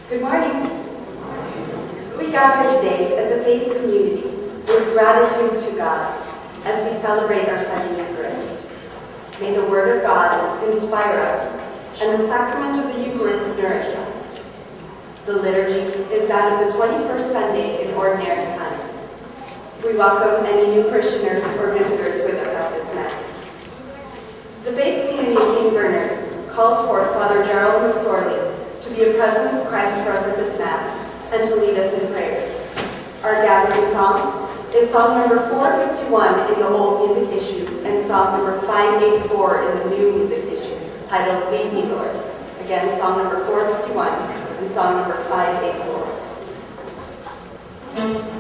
Good morning. We gather today as a faith community with gratitude to God as we celebrate our Sunday Eucharist. May the Word of God inspire us and the sacrament of the Eucharist nourish us. The liturgy is that of the 21st Sunday in Ordinary Time. We welcome any new parishioners or visitors with us at this Mass. The faith community of St. Bernard calls forth Father Gerald McSorley to be a presence of Christ for us at this Mass and to lead us in prayer. Our gathering song is song number 451 in the old music issue and song number 584 in the new music issue, titled Lead Me, Lord. Again, song number 451 and song number 584.